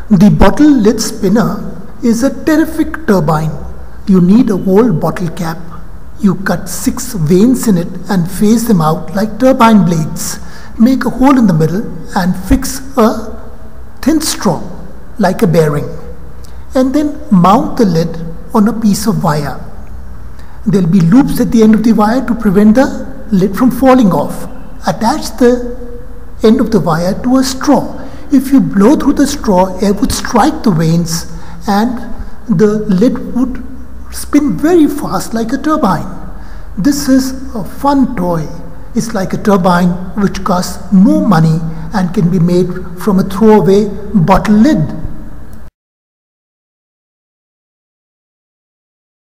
The bottle lid spinner is a terrific turbine. You need a old bottle cap. You cut 6 vanes in it and phase them out like turbine blades. Make a hole in the middle and fix a thin straw like a bearing. And then mount the lid on a piece of wire. There will be loops at the end of the wire to prevent the lid from falling off. Attach the end of the wire to a straw. If you blow through the straw, air would strike the vanes and the lid would spin very fast like a turbine. This is a fun toy. It's like a turbine which costs no money and can be made from a throwaway bottle lid.